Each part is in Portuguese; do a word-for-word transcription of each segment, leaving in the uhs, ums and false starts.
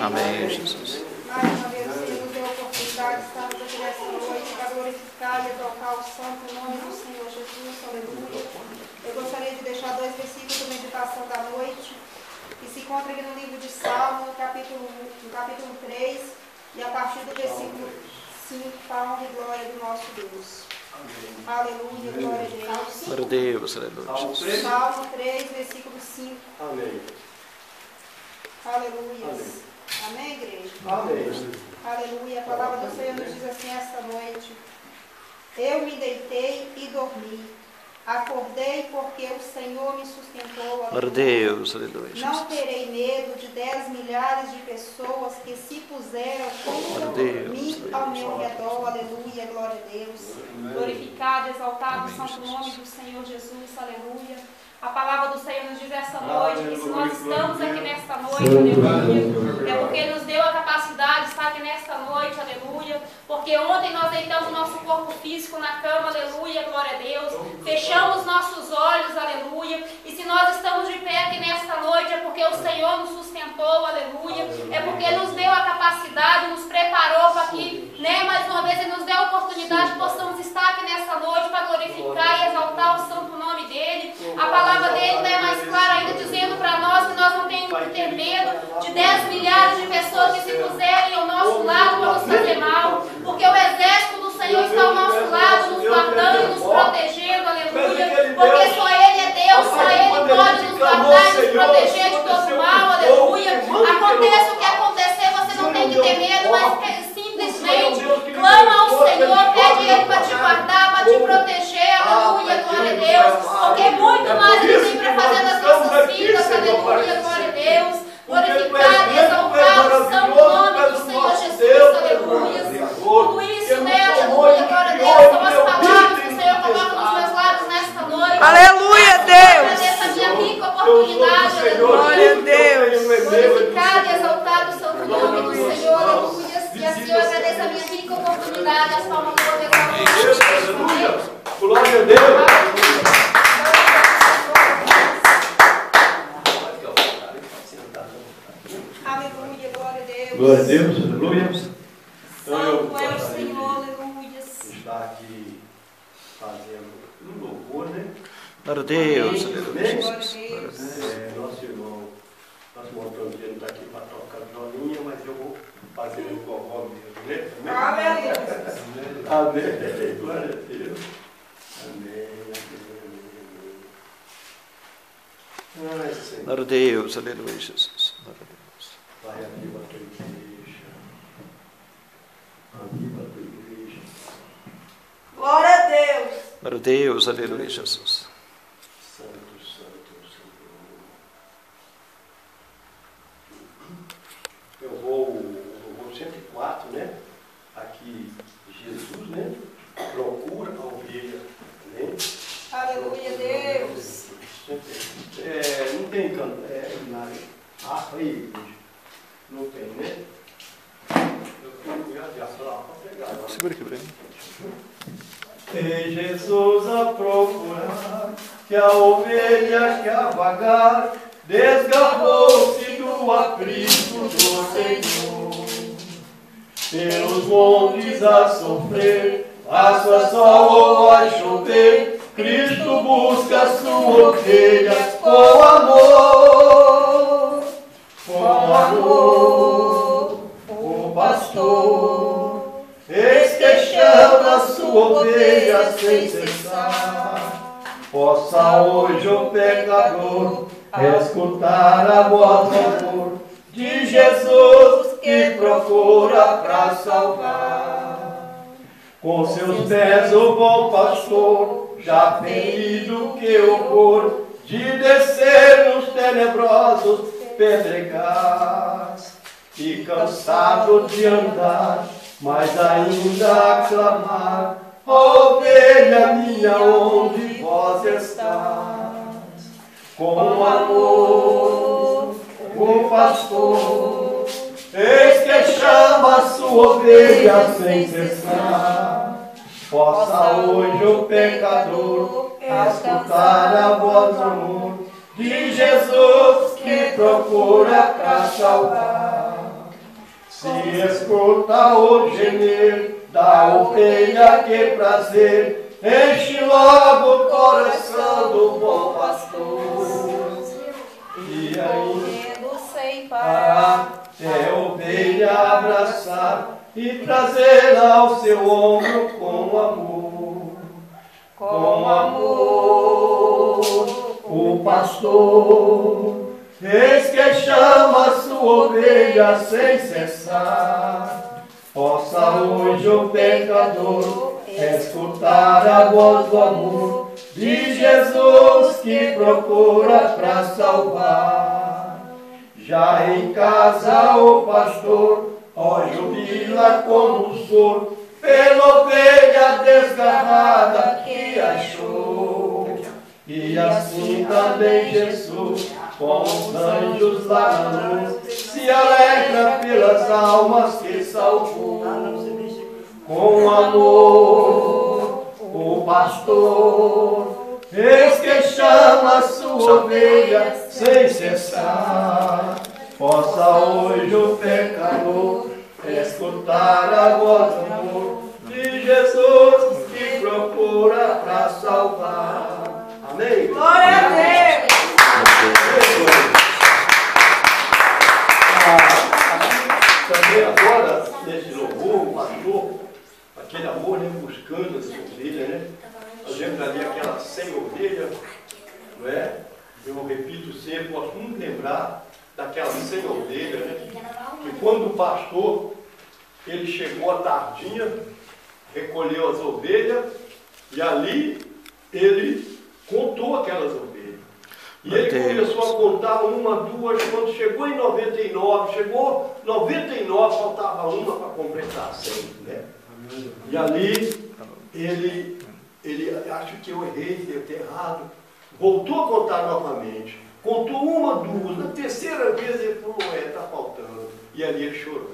Amém, Jesus. Mais uma vez, o Senhor nos deu a oportunidade de estarmos aqui nesta noite para glorificar e exaltar o santo nome do Senhor Jesus. Aleluia. Eu gostaria de deixar dois versículos de meditação da noite, que se encontra aqui no livro de Salmo, no capítulo, no capítulo três, e a partir do versículo cinco, para a honra e glória do nosso Deus. Aleluia, glória a Deus. Glória a Deus, aleluia. Salmo três, versículo cinco. Amém. Aleluia. Amém, igreja? Amém. Aleluia. A palavra do Senhor nos diz assim esta noite: eu me deitei e dormi. Acordei porque o Senhor me sustentou. Glória a Deus, aleluia. Não terei medo de dez milhares de pessoas que se puseram contra mim ao meu redor. Aleluia, glória a Deus. Glorificado, exaltado o santo nome do Senhor Jesus. Aleluia. A palavra do Senhor nos diz esta noite que se nós estamos aqui nesta noite, aleluia, é porque nos deu a capacidade de estar aqui nesta noite, aleluia, porque ontem nós deitamos o nosso corpo físico na cama, aleluia, glória a Deus, fechamos nossos olhos, aleluia, e se nós estamos de pé aqui nesta noite é porque o Senhor nos sustentou, aleluia, é porque nos deu a capacidade, nos preparou para que, né, mais uma vez Ele nos deu a oportunidade de possamos estar aqui nesta noite para glorificar e exaltar o santo nome dEle. A palavra dele não é mais clara ainda, dizendo para nós que nós não temos que ter medo de dez milhares de pessoas que se puserem ao nosso lado para nos fazer mal, porque o exército do Senhor está ao nosso lado, nos guardando e nos protegendo, aleluia, porque só Ele é Deus, só Ele pode nos guardar e nos proteger de todo mal, aleluia. Aconteça o que acontecer, você não tem que ter medo, mas simplesmente clama ao Senhor, pede Ele para te guardar, para te proteger, aleluia, glória a Deus, porque muito mais Ele tem para fazer nas nossas vidas, aleluia, glória a Deus. Glorificado e exaltado o santo nome do Senhor Jesus, aleluia. Tudo isso, né, aleluia, glória a Deus, são as palavras que o Senhor coloca nos meus lábios nesta noite. Aleluia, Deus. Agradeço a minha rica oportunidade, aleluia. Glória a Deus. Glorificado e exaltado o santo nome do Senhor, aleluia. E assim eu agradeço a minha rica oportunidade, as palmas do poder da Aleluia. Glória a Deus. Aleluia, glória a Deus. Glória a Deus, aleluia. Santo é o Senhor, aleluia. Está aqui fazendo um louvor, né? Glória a Deus, Amém. aleluia. Glória a Deus. É, nosso irmão, nosso irmão Tronqueiro está aqui para tocar violino, mas eu vou fazer o forró mesmo, né? Aleluia. Amém. Glória a Deus. Amém. Amém. Ai, Senhor. Glória a Deus, aleluia, Jesus. Glória a Deus. Pai, aviva a tua igreja. Aviva a tua igreja. Glória a Deus. Glória a Deus, aleluia, Jesus. Santo, santo é o Senhor. Eu vou, eu vou cento e quatro, né? Aqui, Jesus, né? Procura a ovelha, né? Aleluia, Deus. É, não tem canto, é, nada. Ah, aí, não tem, né? Eu vou já falar para pegar agora. Segura aqui, Breno. Tem Jesus a procurar, que a ovelha que a vagar desgarrou-se do aprisco do Senhor. Pelos montes a sofrer, faça sol ou vai chover, Cristo busca a sua ovelha com amor, com amor, o pastor, eis que chama a sua ovelha sem cessar. Possa hoje o pecador escutar a voz do amor de Jesus que procura para salvar. Com seus pés o bom pastor, já ferido que horror, de descer nos tenebrosos pedregais, e cansado de andar, mas ainda a clamar, ovelha minha, onde vós estás? Com amor, o pastor, eis que chama a sua ovelha sem cessar. Possa hoje o pecador escutar a voz do amor de Jesus que procura para salvar. Se escuta o gemer da ovelha, que prazer, enche logo o coração do bom pastor. E ainda sem parar, é ovelha abraçar e trazê-la ao seu ombro com amor. Com amor, o pastor, eis que chama sua ovelha sem cessar. Possa hoje o pecador escutar a voz do amor de Jesus que procura para salvar. Já em casa o pastor, ó, jubila como o soro pela ovelha desgarrada que achou. E assim também Jesus, com os anjos lá na luz, se alegra pelas almas que salvou. Com amor, o pastor, eis que chama sua ovelha sem cessar. Possa hoje o pecador escutar a voz do amor de Jesus que procura para salvar. Amém? Glória a Deus! Ah, também agora, nesse louvor, o pastor, aquele amor, né, buscando as ovelhas, né? A gente ali aquela cem ovelhas, não é? Eu repito sempre, posso muito lembrar daquelas cem ovelhas, né? Que quando o pastor, ele chegou à tardinha, recolheu as ovelhas, e ali ele contou aquelas ovelhas. E ele começou a contar uma, duas, quando chegou em noventa e nove, chegou noventa e nove, faltava uma para completar cem, né? E ali, ele, ele, acho que eu errei, deu errado, voltou a contar novamente, contou uma, duas, na terceira vez ele falou, é, está faltando, e ali ele chorou.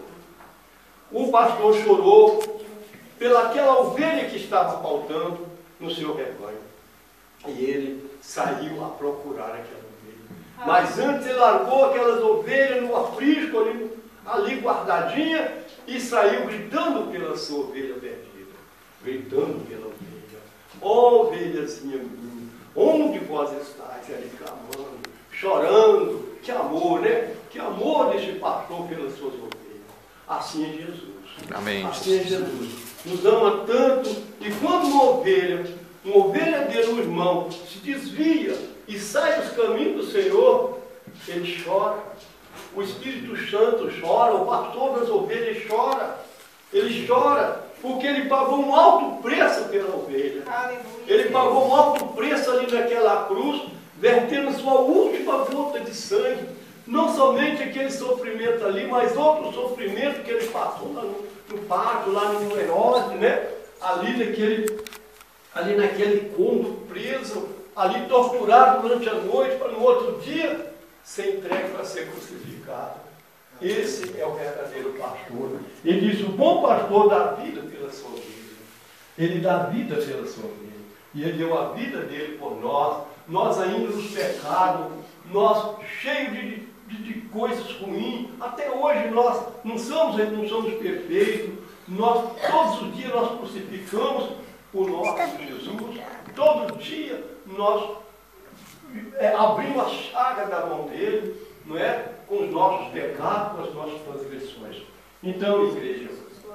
O pastor chorou pelaquela ovelha que estava faltando no seu rebanho. E ele saiu a procurar aquela ovelha. Mas antes ele largou aquelas ovelhas no aprisco ali, ali guardadinha e saiu gritando pela sua ovelha perdida. Gritando pela ovelha. Ó oh, ovelhazinha minha, onde vós estáis? Ali clamando, chorando. Que amor, né? Que amor desse pastor pelas suas ovelhas. Assim é Jesus. Amém. Assim é Jesus. Nos ama tanto, e quando uma ovelha, uma ovelha dele, um irmão, se desvia e sai dos caminhos do Senhor, ele chora. O Espírito Santo chora, o pastor das ovelhas chora. Ele chora porque ele pagou um alto preço pela ovelha. Ele pagou um alto preço ali naquela cruz, vertendo sua última gota de sangue. Não somente aquele sofrimento ali, mas outro sofrimento que ele passou lá no, no pátio, lá no Herodes, né? Ali naquele, ali naquele cômodo preso, ali torturado durante a noite, para no outro dia ser entregue para ser crucificado. Esse é o verdadeiro pastor. Ele diz, o bom pastor dá vida pela sua ovelha. Ele dá vida pela sua ovelha. E ele deu a vida dele por nós. Nós ainda nos pecados, nós cheios de, de, de coisas ruins. Até hoje nós não somos, não somos perfeitos. Nós, todos os dias nós crucificamos o nosso Jesus. Todo dia nós é, abrimos a chaga da mão dele, não é? Com os nossos pecados, com as nossas transgressões. Então, igreja,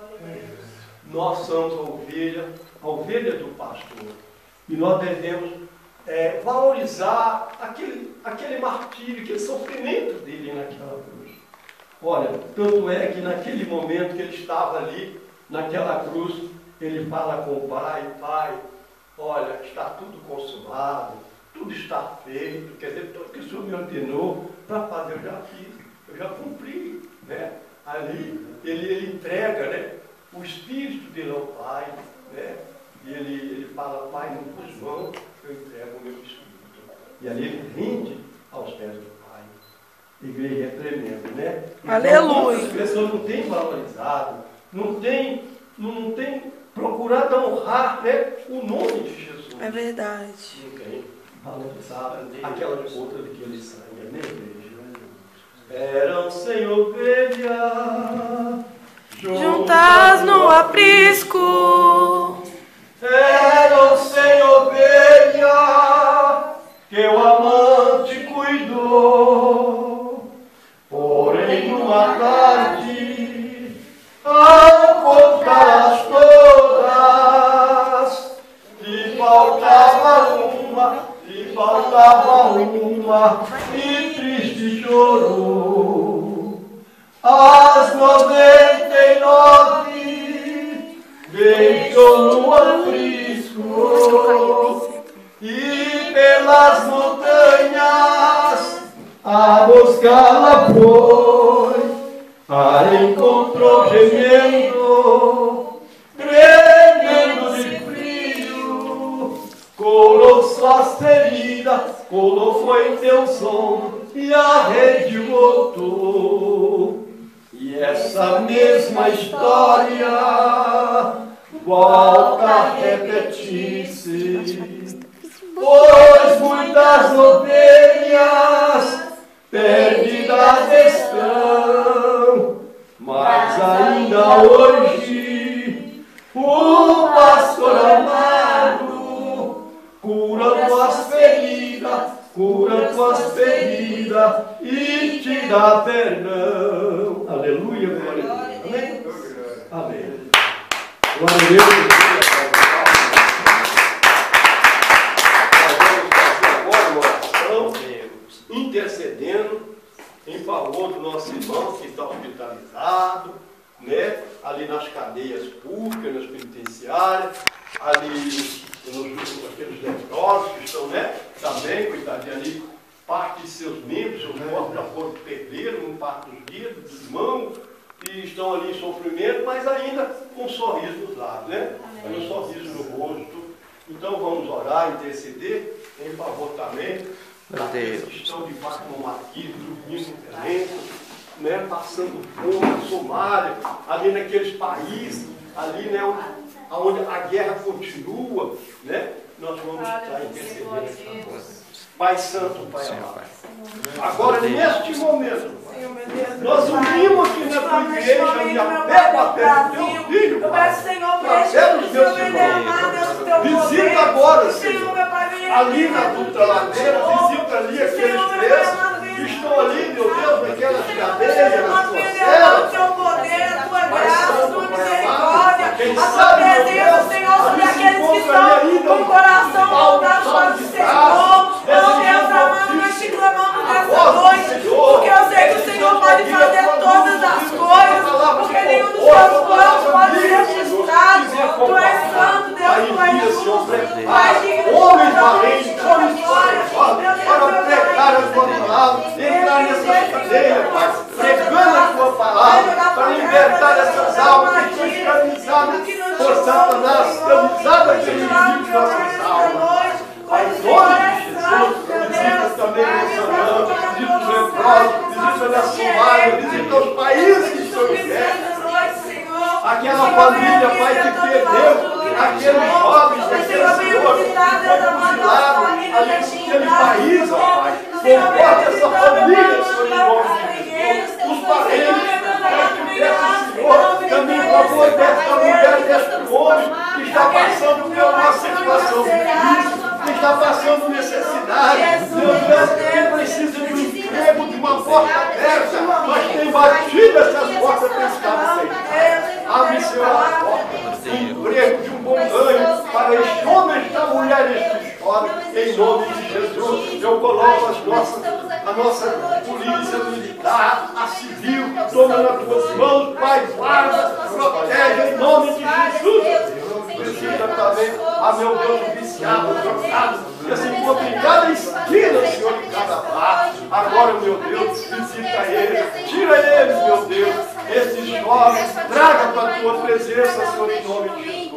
nós somos a ovelha, a ovelha do pastor. E nós devemos é, valorizar aquele, aquele martírio, aquele sofrimento dele naquela cruz. Olha, tanto é que naquele momento que ele estava ali, naquela cruz, ele fala com o Pai, Pai, olha, está tudo consumado, tudo está feito, quer dizer, tudo que o Senhor me ordenou para fazer, eu já fiz, eu já cumpri, né? Ali, ele, ele entrega, né, o Espírito dele ao Pai, né? E ele, ele fala, Pai, não pus mão, eu entrego o meu Espírito. E ali ele rende aos pés do Pai. A igreja é tremenda, né? Então, aleluia! as pessoas não têm valorizado, não têm, não têm procurado honrar, né, o nome de Jesus. É verdade. Não tem valorizado aquela gota daquele sangue, né, igreja? Eram sem ovelha, juntas no aprisco. Eram sem ovelha, que o amante cuidou. Porém, numa tarde, ao contá-las todas, lhe faltava uma, lhe faltava uma, e triste chorou. As noventa e nove deixou no aprisco, e pelas montanhas a buscá-la foi. A encontrou gemendo, tremendo de frio, colou suas feridas, colou foi teu som, e a rede voltou. E essa mesma história volta a repetir-se, pois muitas ovelhas perdidas estão, mas ainda hoje o pastor amado cura tuas feridas, cura tuas feridas e te dá perdão. Aleluia, glória a Deus. Amém? Amém. Glória a Deus. Intercedendo em favor do nosso irmão que está hospitalizado, né? Ali nas cadeias públicas, nas penitenciárias, ali nos, aqueles leprosos que estão, né? Também, coitadinho, ali, parte de seus membros, seus corpos já foram perderam, um parte dos dedos, dos mãos, e estão ali em sofrimento, mas ainda com um sorriso nos lábios, né? Com um sorriso no rosto. Então vamos orar, interceder em favor também daqueles que estão debaixo de uma maquilha, dormindo lento, né, passando fome na Somália, ali naqueles países, ali, né, onde a guerra continua, né, nós vamos estar intercedendo. Pai Santo, Pai amado. Agora, neste momento, nós unimos aqui na tua igreja e apelo a fé do teu filho, eu peço, Senhor, por a fé dos meus Senhor, irmãos. Visita agora, Senhor, ali na Dutra Ladeira, visita ali aqueles presos que estão ali, meu Deus, naquelas cadeias, nas suas celas. O teu poder, a tua graça, a tua misericórdia, a tua presença, Senhor, sobre aqueles que estão com o coração voltado para o Senhor. Oh, Deus amado, nós te clamamos nessa noite, porque eu sei que o Senhor pode fazer todas as coisas, porque nenhum dos teus planos pode ser frustrado. Tu és santo, Deus, tu és justo, tu és digno. Homens valentes, homens fortes, para pregar a tua palavra, entrar nessas cadeias, Pai, pregando a tua palavra, para libertar essas almas que estão escravizadas por Satanás, escravizadas pelo inimigo de nossas almas. Pai, em nome de Jesus, visita também o Moçambique, visita os leprosos, visita a Somália, visita os países que estão em guerra. Aquela família, Pai, que perdeu aqueles jovens daquele Senhor, que foi fuzilado ali naquele país, ó Pai. Conforta essa família, Senhor, em nome de Jesus. Os parentes, Pai, que peça, Senhor, também em favor desta mulher, deste homem que está passando pela uma situação difícil, que está passando necessidade. Meu Deus, que precisa de um emprego, de uma porta aberta, mas tem batido essas portas para estar sem. Abre, Senhor, a porta, emprego de um bom ganho para este homem, esta mulher, este jovem, em nome de Jesus. Eu coloco as nossas, a nossa polícia militar, a civil, toma nas tuas mãos, Pai, guarda, protege, em nome de Jesus. Visita também, a meu Deus, o viciado, o trocado, que se encontra em cada esquina, Senhor, em cada bar. Agora, meu Deus, visita eles, tira eles, meu Deus, esses jovens, traga para a tua presença, Senhor, em nome de Jesus.